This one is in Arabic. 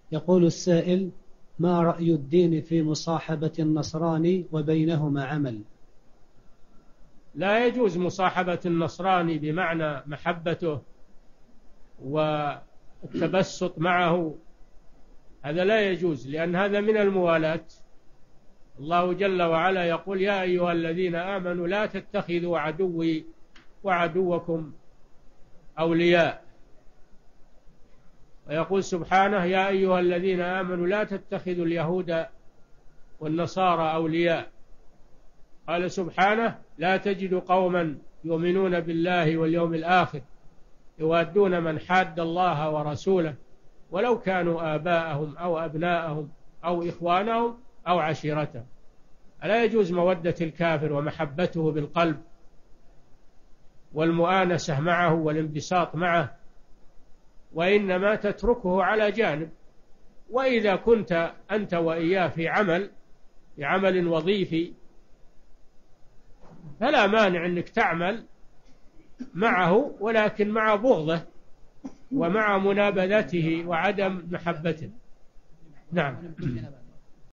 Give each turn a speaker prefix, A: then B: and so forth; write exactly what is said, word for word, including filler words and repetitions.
A: يقول السائل: ما رأي الدين في مصاحبة النصراني وبينهما عمل؟
B: لا يجوز مصاحبة النصراني بمعنى محبته والتبسط معه، هذا لا يجوز، لأن هذا من الموالاة. الله جل وعلا يقول: يا أيها الذين آمنوا لا تتخذوا عدوي وعدوكم أولياء. ويقول سبحانه: يا أيها الذين آمنوا لا تتخذوا اليهود والنصارى أولياء. قال سبحانه: لا تجد قوما يؤمنون بالله واليوم الآخر يوادون من حاد الله ورسوله ولو كانوا آباءهم أو أبناءهم أو إخوانهم أو عشيرتهم. ألا يجوز مودة الكافر ومحبته بالقلب والمؤانسة معه والانبساط معه، وإنما تتركه على جانب. وإذا كنت أنت وإياه في عمل في عمل وظيفي فلا مانع أنك تعمل معه، ولكن مع بغضه ومع منابذته وعدم محبته. نعم.